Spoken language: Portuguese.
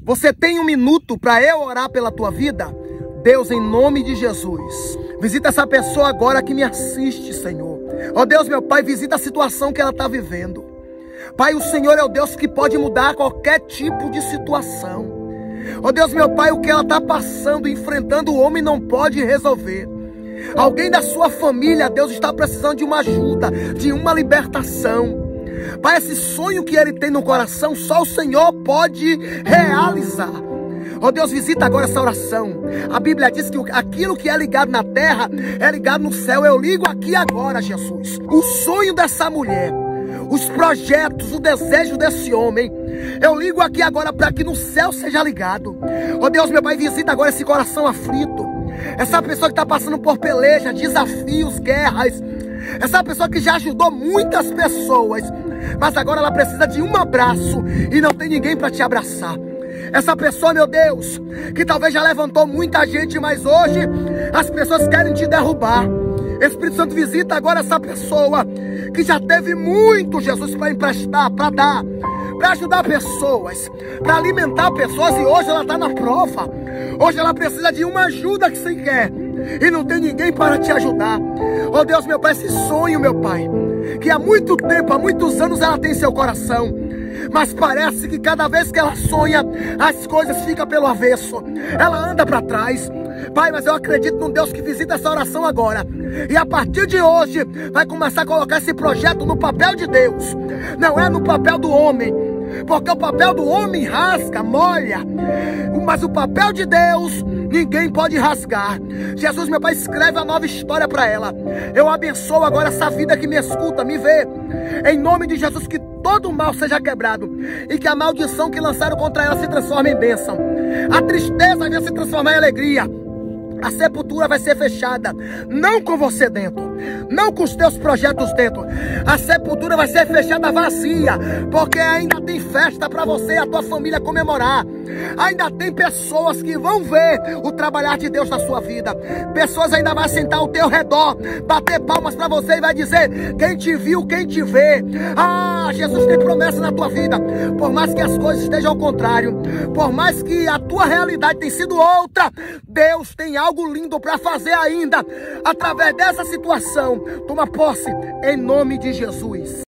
Você tem um minuto para eu orar pela tua vida? Deus, em nome de Jesus, visita essa pessoa agora que me assiste, Senhor. Ó Deus, meu Pai, visita a situação que ela está vivendo. Pai, o Senhor é o Deus que pode mudar qualquer tipo de situação. Ó Deus, meu Pai, o que ela está passando, enfrentando, o homem não pode resolver. Alguém da sua família, Deus, está precisando de uma ajuda, de uma libertação. Pai, esse sonho que ele tem no coração, só o Senhor pode realizar. Ó Deus, visita agora essa oração. A Bíblia diz que aquilo que é ligado na terra é ligado no céu. Eu ligo aqui agora, Jesus, o sonho dessa mulher, os projetos, o desejo desse homem, eu ligo aqui agora para que no céu seja ligado. Ó Deus, meu Pai, visita agora esse coração aflito, essa pessoa que está passando por peleja, desafios, guerras, essa pessoa que já ajudou muitas pessoas, mas agora ela precisa de um abraço e não tem ninguém para te abraçar. Essa pessoa, meu Deus, que talvez já levantou muita gente, mas hoje as pessoas querem te derrubar. Espírito Santo, visita agora essa pessoa que já teve muito, Jesus, para emprestar, para dar, para ajudar pessoas, para alimentar pessoas, e hoje ela está na prova. Hoje ela precisa de uma ajuda que você quer e não tem ninguém para te ajudar. Oh Deus, meu Pai, esse sonho, meu Pai, que há muito tempo, há muitos anos ela tem em seu coração, mas parece que cada vez que ela sonha, as coisas ficam pelo avesso, ela anda para trás. Pai, mas eu acredito num Deus que visita essa oração agora, e a partir de hoje vai começar a colocar esse projeto no papel de Deus, não é no papel do homem, porque o papel do homem rasga, molha, mas o papel de Deus ninguém pode rasgar. Jesus, meu Pai, escreve a nova história para ela. Eu abençoo agora essa vida que me escuta, me vê, em nome de Jesus, que todo mal seja quebrado e que a maldição que lançaram contra ela se transforme em bênção. A tristeza vai se transformar em alegria. A sepultura vai ser fechada, não com você dentro, não com os teus projetos dentro. A sepultura vai ser fechada vazia, porque ainda tem festa para você e a tua família comemorar. Ainda tem pessoas que vão ver o trabalhar de Deus na sua vida. Pessoas ainda vão sentar ao teu redor, bater palmas para você e vai dizer: quem te viu, quem te vê. Ah, Jesus tem promessa na tua vida. Por mais que as coisas estejam ao contrário, por mais que a tua realidade tenha sido outra, Deus tem algo lindo para fazer ainda através dessa situação. Toma posse em nome de Jesus.